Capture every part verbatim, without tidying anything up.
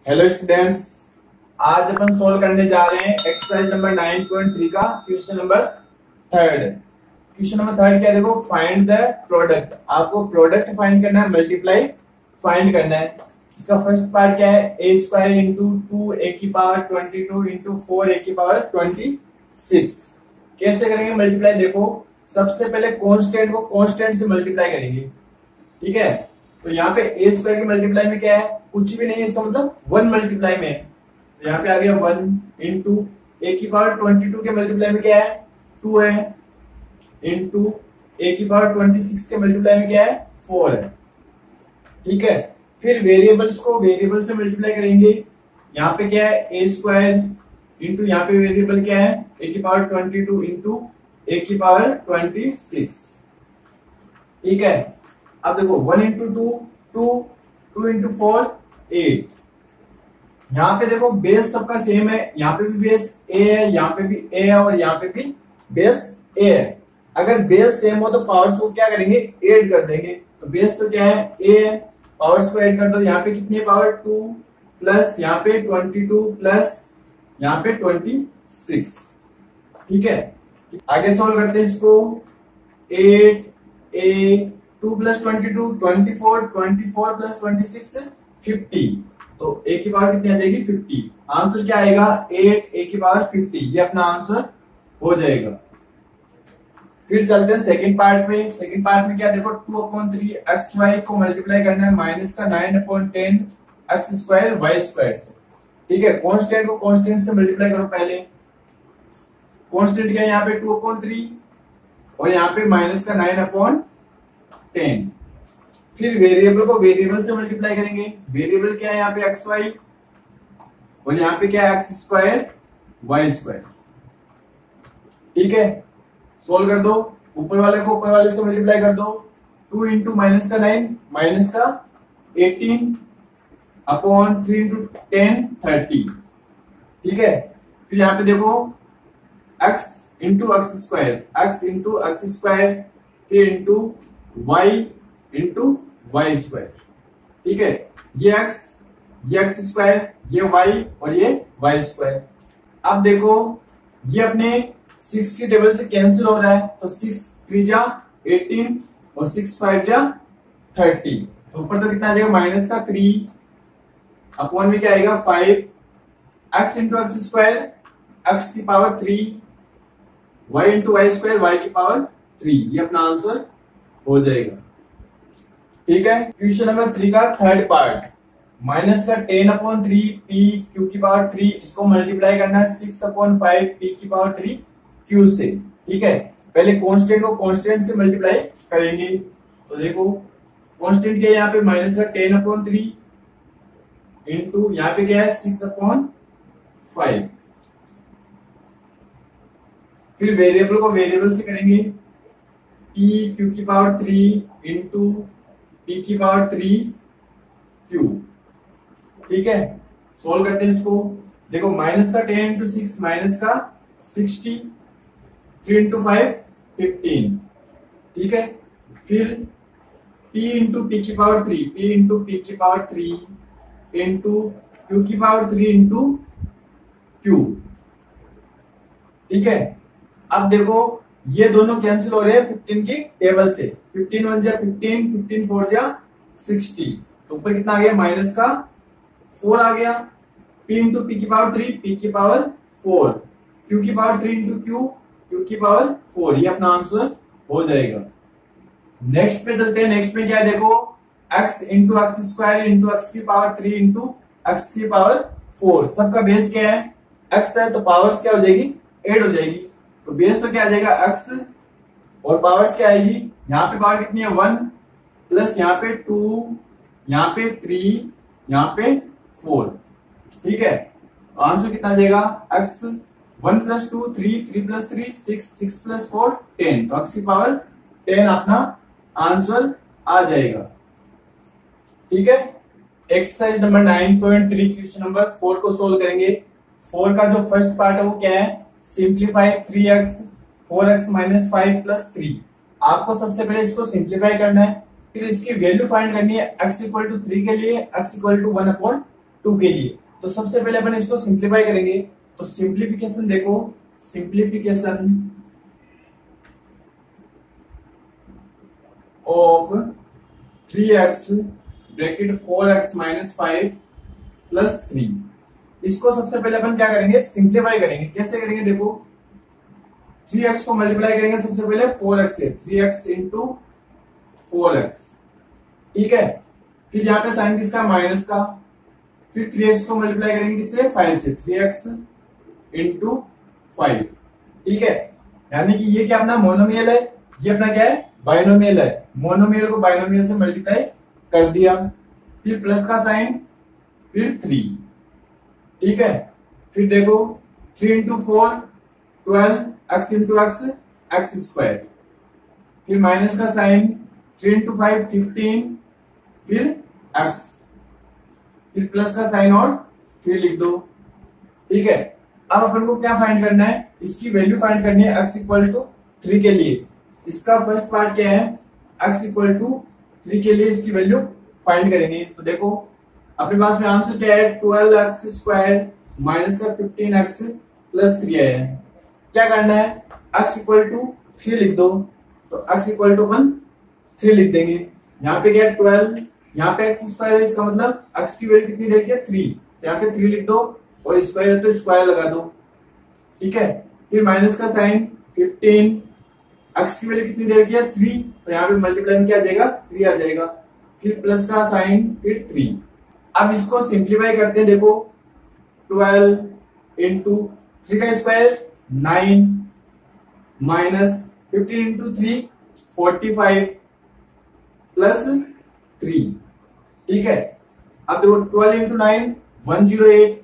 Hello students, आज अपन solve करने जा रहे हैं exercise number nine point three का question number third. Question number third क्या है, देखो फाइंड द प्रोडक्ट। आपको प्रोडक्ट फाइंड करना है, मल्टीप्लाई फाइंड करना है। इसका फर्स्ट पार्ट क्या है, a square into two a की power twenty two into four a की पावर ट्वेंटी सिक्स। कैसे करेंगे मल्टीप्लाई, देखो सबसे पहले कॉन्स्टेंट को कॉन्स्टेंट से मल्टीप्लाई करेंगे, ठीक है। तो यहाँ पे ए स्क्वायर की मल्टीप्लाई में क्या है, कुछ भी नहीं है, इसका मतलब वन मल्टीप्लाई में है। तो यहाँ पे आ गया वन इंटू ए की पावर ट्वेंटी टू के मल्टीप्लाई में क्या है, टू है, इंटू ए की पावर ट्वेंटी सिक्स के मल्टीप्लाई में क्या है, फोर है, ठीक है। फिर वेरिएबल्स को वेरिएबल से मल्टीप्लाई करेंगे। यहाँ पे क्या है, ए स्क्वायर इंटू यहाँ पे वेरिएबल क्या है, ए की power twenty two into a की पावर ट्वेंटी सिक्स, ठीक है। अब देखो one into two two, two into four eight. यहाँ पे देखो बेस सबका सेम है, यहाँ पे भी बेस ए है, यहाँ पे भी ए है और यहाँ पे भी बेस ए है। अगर बेस सेम हो तो पावर्स को क्या करेंगे, ऐड कर देंगे। तो बेस तो क्या है, ए है, पावर्स को ऐड कर दो। यहाँ पे कितनी है पावर, टू प्लस यहाँ पे ट्वेंटी टू प्लस यहाँ पे ट्वेंटी सिक्स, ठीक है। आगे सोल्व करते हैं इसको। Eight a two plus twenty two twenty four, twenty four plus twenty six fifty. तो ए की पावर कितनी आ जाएगी, फिफ्टी। आंसर क्या आएगा, एट ए की पावर फिफ्टी, ये अपना आंसर हो जाएगा। फिर चलते हैं सेकंड पार्ट में। सेकंड पार्ट में क्या, देखो two upon three x y को मल्टीप्लाई करना है माइनस का nine upon ten x square y square से, ठीक है। कॉन्स्टेंट को कॉन्स्टेंट से मल्टीप्लाई करो पहले। कॉन्स्टेंट क्या है यहाँ पे, टू अपॉन थ्री और यहाँ पे माइनस का नाइन अपॉन टेन। फिर वेरिएबल को वेरिएबल से मल्टीप्लाई करेंगे। वेरिएबल क्या है यहाँ पे, एक्स वाई और यहाँ पे क्या है, एक्स स्क्वायर वाई स्क्वायर, ठीक है। सोल्व कर दो, ऊपर वाले को ऊपर वाले से मल्टीप्लाई कर दो। टू इंटू माइनस का नाइन माइनस का eighteen upon three into ten thirty, ठीक है। फिर यहाँ पे देखो x into x square, x into x square, फिर into y into y square, ठीक है। ये x, ये एक्स स्क्वायर, ये y और ये वाई स्क्वायर। अब देखो ये अपने सिक्स की टेबल से कैंसिल हो रहा है, तो सिक्स थ्री जा एटीन और सिक्स फाइव जा थर्टी। तो ऊपर तो कितना आ जाएगा, माइनस का थ्री अपॉन में क्या आएगा, five. X into x square, x की power three, y into y square, y की पावर थ्री, ये अपना आंसर हो जाएगा, ठीक है। क्वेश्चन नंबर थ्री का थर्ड पार्ट, माइनस का ten upon three p q की पावर थ्री, इसको मल्टीप्लाई करना है सिक्स अपॉन फाइव पी की पावर थ्री क्यू से, ठीक है। पहले कांस्टेंट को कांस्टेंट से मल्टीप्लाई करेंगे। तो देखो कांस्टेंट क्या है यहाँ पे, माइनस का टेन अपॉन थ्री इंटू यहाँ पे क्या है, सिक्स अपॉन फाइव। फिर वेरिएबल को वेरिएबल से करेंगे, पी क्यू की पावर थ्री इंटू पी की पावर थ्री क्यू, ठीक है। सोल्व करते हैं इसको। देखो माइनस का टेन इंटू सिक्स माइनस का sixty, three into five fifteen, ठीक है। फिर p इंटू पी की power three, p into p की पावर थ्री इंटू क्यू की पावर थ्री इंटू क्यू, ठीक है। अब देखो ये दोनों कैंसिल हो रहे हैं फिफ्टीन की टेबल से। फिफ्टीन वन जा फिफ्टीन, फिफ्टीन फोर जा सिक्सटी। तो ऊपर कितना आ गया, माइनस का फोर आ गया। p इंटू पी की पावर थ्री, p की पावर फोर, q की power three into q, q की पावर फोर, ये अपना आंसर हो जाएगा। नेक्स्ट पे चलते हैं। नेक्स्ट में क्या है, देखो x into x square into x की पावर थ्री इंटू एक्स की पावर फोर। सबका बेस क्या है, x है, तो पावर्स क्या हो जाएगी, एड हो जाएगी। तो बेस तो क्या आ जाएगा, x और पावर्स क्या आएगी, यहाँ पे पावर कितनी है, वन प्लस यहाँ पे टू, यहाँ पे थ्री, यहाँ पे फोर, ठीक है। आंसर कितना आ जाएगा, x one plus two three, three plus three six, six plus four ten. तो x की पावर टेन अपना आंसर आ जाएगा, ठीक है। Exercise number nine point three question number four को सोल्व करेंगे। फोर का जो फर्स्ट पार्ट है वो क्या है, simplify three x four x minus five plus three. आपको सबसे पहले इसको सिंप्लीफाई करना है, फिर इसकी वैल्यू फाइंड करनी है। x इक्वल टू थ्री के लिए x equal to one upon two के लिए। तो सबसे पहले अपन इसको सिंप्लीफाई करेंगे। तो सिंप्लीफिकेशन देखो, simplification of three x bracket four x minus five plus three, इसको सबसे पहले अपन क्या करेंगे, सिंप्लीफाई करेंगे। कैसे करेंगे देखो, थ्री एक्स को मल्टीप्लाई करेंगे सबसे पहले फोर एक्स से, three x into four x, ठीक है। फिर यहाँ पे साइन किसका, माइनस का। फिर थ्री एक्स को मल्टीप्लाई करेंगे किससे, फाइव से, थ्री एक्स इंटू फाइव, ठीक है। यानी कि ये क्या अपना मोनोमियल है, ये अपना क्या है, बाइनोमियल है। मोनोमियल को बाइनोमियल से मल्टीप्लाई कर दिया। फिर प्लस का साइन, फिर थ्री, ठीक है। फिर देखो three into four twelve, x into x x square. फिर माइनस का sign, three into five fifteen, फिर एक्स, फिर प्लस का साइन और थ्री लिख दो, ठीक है। अब अपन को क्या फाइंड करना है, इसकी वैल्यू फाइंड करनी है x इक्वल टू थ्री के लिए। इसका फर्स्ट पार्ट क्या है, x इक्वल टू थ्री के लिए इसकी वैल्यू फाइंड करेंगे। तो देखो अपने पास में आंसर क्या है, ट्वेल्व एक्स स्क्वायर माइनस का फिफ्टीन एक्स प्लस थ्री है। क्या करना है, x इक्वल टू थ्री लिख दो। तो x इक्वल टू अपन थ्री लिख देंगे। यहाँ पे क्या है ट्वेल्व, यहाँ पे एक्स स्क्वायर है, इसका मतलब x की वैल्यू कितनी देखिए थ्री, यहाँ पे थ्री लिख दो और स्क्वायर है तो स्क्वायर लगा दो, ठीक है। फिर माइनस का साइन फिफ्टीन, x की वैल्यू कितनी दे रखी है थ्री, तो यहाँ पे मल्टीप्लाई क्या आ जाएगा, थ्री आ जाएगा। फिर प्लस का साइन, फिर थ्री। अब इसको सिंप्लीफाई करते हैं। देखो ट्वेल्व इंटू थ्री का square nine, minus fifteen into three forty five plus three, ठीक है। अब देखो twelve into nine one zero eight,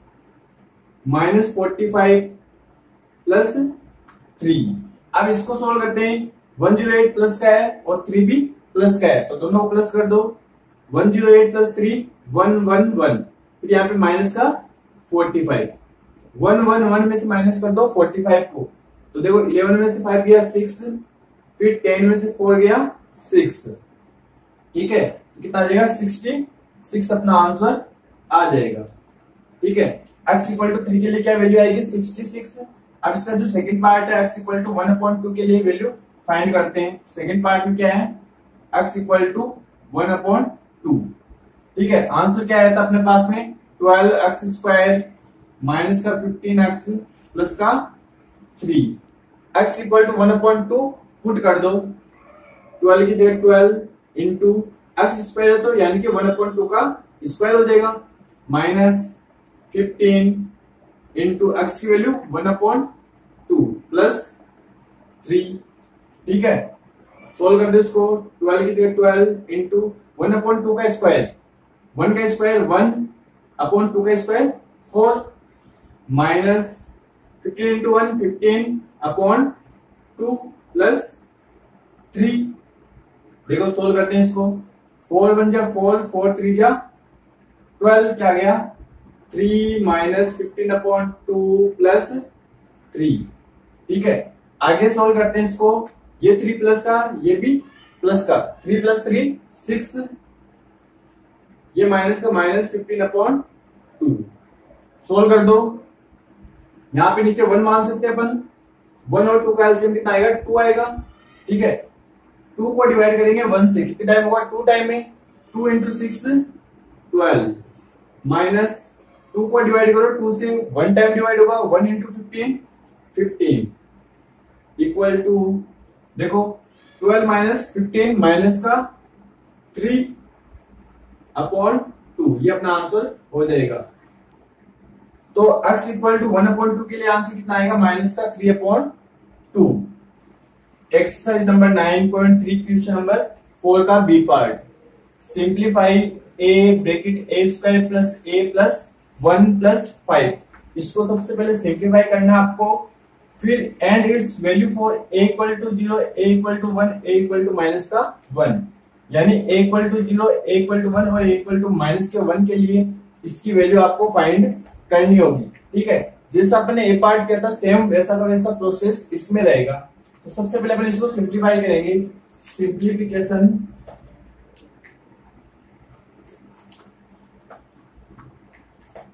minus forty five plus three. अब इसको सोल्व करते हैं। वन जीरो एट प्लस का है और थ्री भी प्लस का है, तो दोनों को प्लस कर दो। One zero eight plus three one one one, फिर यहाँ पे माइनस का forty five, one one one में से माइनस कर दो फोर्टी फाइव को। तो देखो इलेवन में से फाइव गया सिक्स, फिर टेन में से फोर गया सिक्स, ठीक है। कितना आ जाएगा, सिक्सटी सिक्स अपना आंसर आ जाएगा, ठीक है। x इक्वल टू थ्री के लिए क्या वैल्यू आएगी, सिक्सटी सिक्स। अब इसका जो सेकंड पार्ट है x equal to one upon two के लिए वैल्यू फाइंड करते हैं। सेकंड पार्ट में क्या है, x equal to one upon two, ठीक है। आंसर क्या आया था अपने पास में, ट्वेल्व एक्स स्क्वायर माइनस का फिफ्टीन एक्स प्लस का three. x equal to one upon two put कर दो, ट्वेल्व की जगह ट्वेल्व इंटू एक्स स्क्वायर है तो यानी कि वन अपॉइंट टू का स्क्वायर हो जाएगा, माइनस फिफ्टीन इंटू एक्स की value one upon two plus three, ठीक है। सोल्व कर दो इसको, ट्वेल्व की जगह twelve into one upon two का स्क्वायर, वन का स्क्वायर वन अपॉइंट टू का square four, minus fifteen into one fifteen upon two plus three. देखो सोल्व करते हैं इसको, फोर वन जा फोर, फोर थ्री जा ट्वेल्व, क्या गया three minus fifteen upon two plus three, ठीक है। आगे सोल्व करते हैं इसको, ये थ्री प्लस का, ये भी प्लस का, थ्री प्लस थ्री सिक्स, ये माइनस का minus fifteen upon two. Solve कर दो, यहां पे नीचे वन मान सकते हैं अपन, वन और टू का एलसीएम कितना आएगा, टू आएगा, ठीक है। टू को डिवाइड करेंगे वन से, कितने टाइम होगा, टू टाइम में, two into six twelve, minus two को डिवाइड करो टू से, वन टाइम डिवाइड होगा, one into fifteen fifteen equal to, देखो ट्वेल्व माइनस फिफ्टीन माइनस का थ्री अपॉन टू, ये अपना आंसर हो जाएगा। तो x equal to one upon two के लिए आंसर कितना आएगा, माइनस का three upon two. Exercise number nine point three question number four का B part, simplify a bracket a square plus a plus one plus five. इसको सबसे पहले simplify करना है आपको, फिर and its value for a equal to zero, a equal to one, a equal to minus का one, यानी a equal to zero, a equal to one और a इक्वल टू माइनस के वन के लिए इसकी वैल्यू आपको find करनी होगी, ठीक है। जैसा अपने ए पार्ट किया था सेम वैसा का वैसा प्रोसेस इसमें रहेगा। तो सबसे पहले अपन इसको सिंप्लीफाई करेंगे, simplification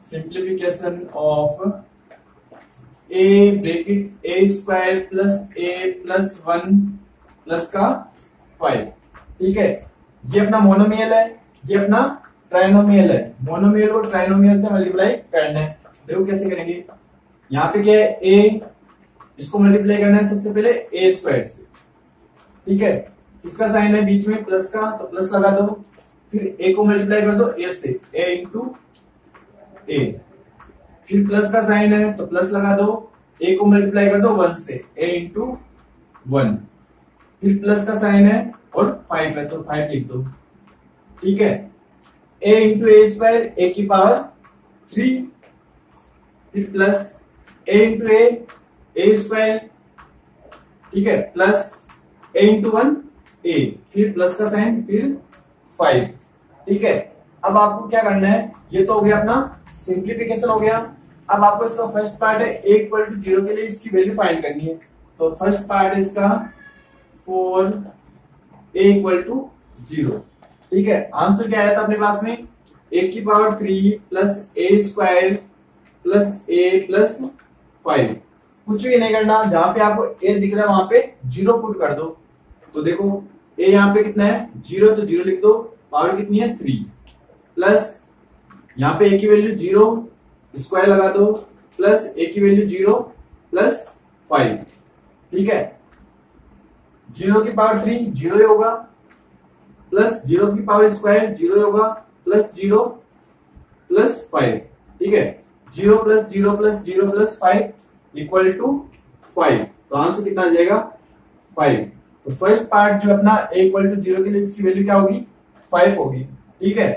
simplification of a bracket a square plus a plus one plus का फाइव। ठीक है, ये अपना मोनोमियल है, ये अपना ट्राइनोमियल है। मोनोमियल को ट्राइनोमियल से मल्टीप्लाई करना है। देखो कैसे करेंगे। यहाँ पे क्या है, ए, इसको मल्टीप्लाई करना है सबसे पहले ए स्क्वायर से। ठीक है, इसका साइन है बीच में प्लस का, तो प्लस लगा दो। फिर ए को मल्टीप्लाई कर दो ए से, ए इंटू ए। फिर प्लस का साइन है तो प्लस लगा दो, ए को मल्टीप्लाई कर दो वन से, ए इंटू वन। फिर प्लस का साइन है और फाइव है तो फाइव लिख दो। ठीक है, ए इंटू ए स्क्वायर, ए की पावर थ्री। फिर plus a into a, a square. ठीक है, plus a into one, a. फिर प्लस का साइन, फिर फाइव। ठीक है, अब आपको क्या करना है, ये तो हो गया अपना सिंप्लीफिकेशन हो गया। अब आपको इसका फर्स्ट पार्ट है ए इक्वल टू जीरो के लिए इसकी वैल्यू फाइंड करनी है। तो फर्स्ट पार्ट है इसका for a equal to zero. ठीक है, आंसर क्या आया था अपने पास में, ए की power three plus a square plus a plus five. कुछ भी नहीं करना, जहां पे आपको ए दिख रहा है वहां पे जीरो पुट कर दो। तो देखो ए यहाँ पे कितना है, जीरो, तो जीरो लिख दो। पावर कितनी है, थ्री। प्लस यहाँ पे ए की वैल्यू जीरो, स्क्वायर लगा दो, प्लस ए की वैल्यू जीरो प्लस फाइव। ठीक है, जीरो की पावर थ्री जीरो ही होगा, प्लस जीरो की पावर स्क्वायर जीरो होगा, प्लस जीरो प्लस फाइव। ठीक है, zero plus zero plus zero plus five equal to five. तो आंसर कितना आ जाएगा, फाइव। तो फर्स्ट पार्ट जो अपना ए इक्वल टू जीरो के लिए इसकी वैल्यू क्या होगी, फाइव होगी। ठीक है,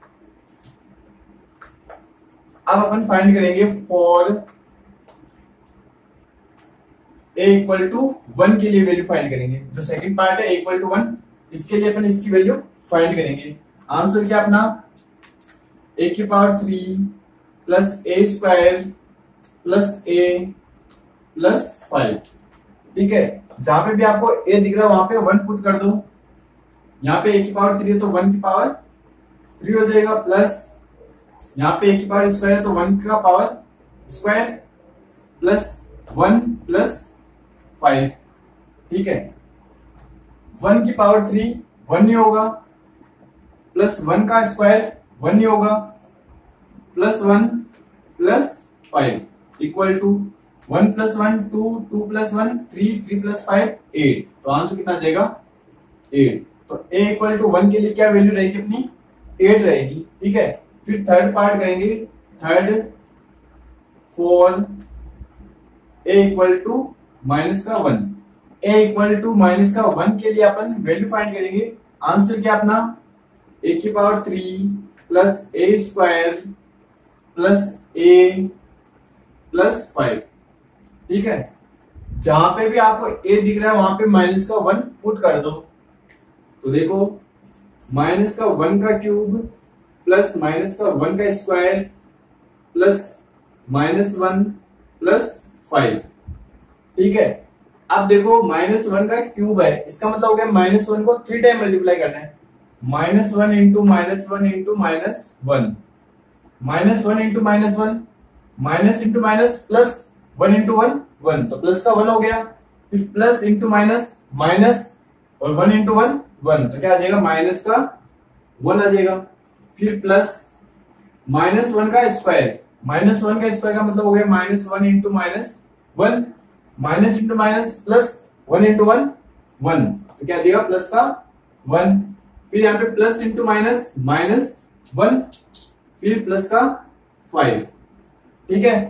अब अपन फाइंड करेंगे for a equal to one के लिए वैल्यू फाइंड करेंगे। जो सेकंड पार्ट है ए इक्वल टू वन, इसके लिए अपन इसकी वैल्यू फाइंड करेंगे। आंसर क्या अपना, ए की power three plus a square plus a plus five. ठीक है, जहां पे भी आपको ए दिख रहा है वहां पे वन पुट कर दो। यहाँ पे ए की पावर थ्री है तो वन की पावर थ्री हो जाएगा, प्लस यहाँ पे ए की पावर स्क्वायर है तो वन का power square plus one plus five. ठीक है, वन की पावर थ्री वन ही होगा, प्लस वन का स्क्वायर वन ही होगा, plus one plus five equal to one plus one two, two plus one three, three plus five eight. तो answer कितना आ जाएगा, एट। तो ए इक्वल टू वन के लिए क्या वैल्यू रहेगी अपनी, एट रहेगी। ठीक है, फिर थर्ड पार्ट करेंगे। Third for a equal to minus का one. A equal to minus का वन के लिए अपन वैल्यू फाइंड करेंगे। आंसर क्या अपना, ए की power three plus a square plus a plus five. ठीक है, जहां पे भी आपको ए दिख रहा है वहां पे माइनस का वन पुट कर दो। तो देखो माइनस का वन का क्यूब प्लस माइनस का वन का square plus minus one plus five. ठीक है, अब देखो माइनस वन का क्यूब है, इसका मतलब हो गया माइनस वन को थ्री टाइम मल्टीप्लाई करना है। Minus one into minus one into minus one, minus one into minus one, minus into minus plus one into one, one. तो प्लस का वन हो गया, फिर प्लस इंटू माइनस माइनस और one into one, one. तो क्या आ जाएगा, minus का वन आ जाएगा। फिर प्लस माइनस वन का स्क्वायर, माइनस वन का स्क्वायर का मतलब हो गया minus one into minus one, minus into minus plus one into one, one. तो क्या देगा, प्लस का वन। फिर यहाँ पे plus into minus minus one, फिर प्लस का फाइव। ठीक है,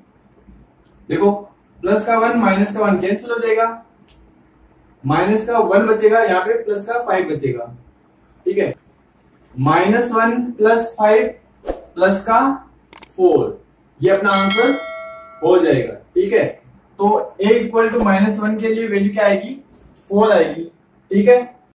देखो प्लस का वन माइनस का वन कैंसिल हो जाएगा, माइनस का वन बचेगा, यहाँ पे प्लस का फाइव बचेगा। ठीक है, minus one plus five plus का फोर, ये अपना आंसर हो जाएगा। ठीक है, तो a equal to minus one के लिए वैल्यू क्या आएगी, फोर आएगी। ठीक है,